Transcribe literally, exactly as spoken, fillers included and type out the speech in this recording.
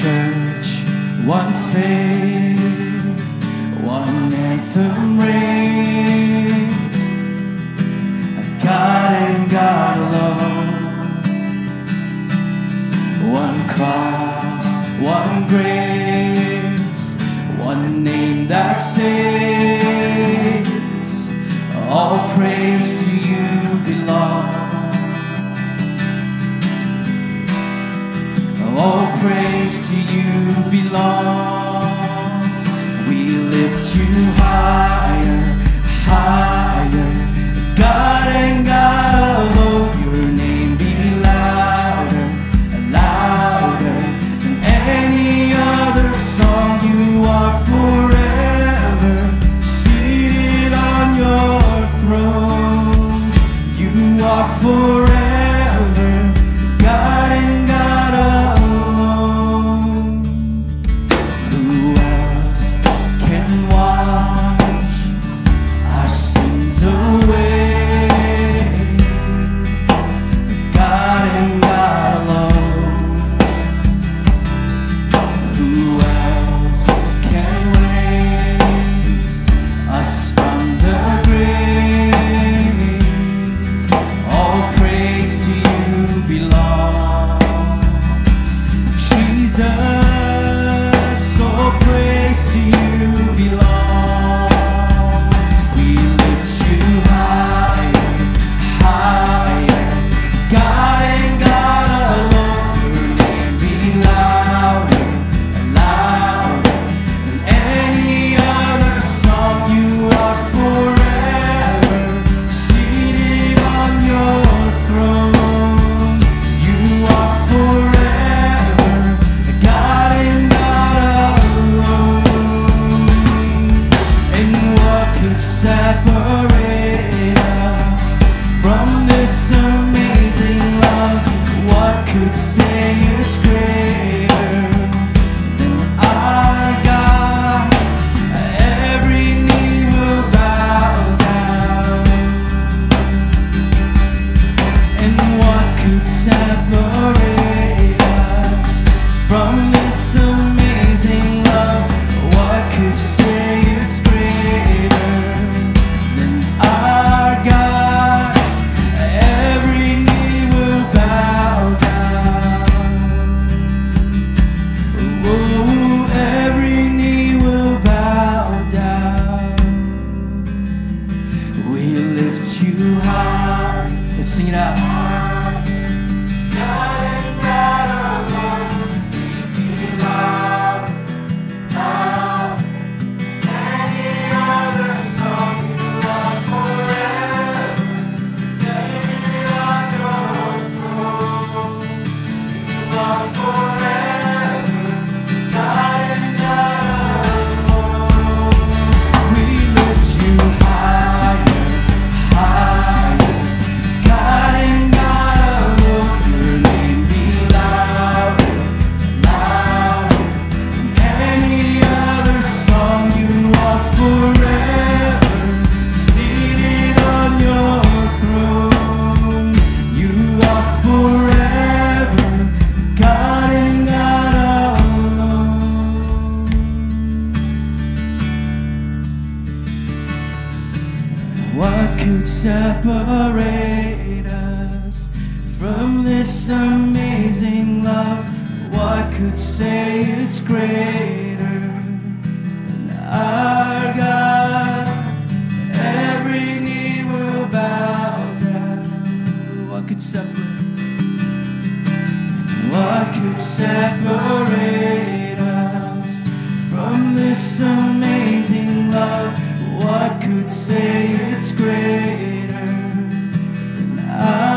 church, one faith, one anthem raised, God and God alone, one cross, one grace, one name that saves, all praise to you belongs. All praise to you belongs. We lift you higher, higher, God and God alone. Your name be louder, louder than any other song. You are forever seated on your throne. You are forever God and God alone. Separate us from this amazing love. What could say it's greater than our God? Every knee will bow down. What could separate? What could separate us from this amazing love? What could say it's greater than our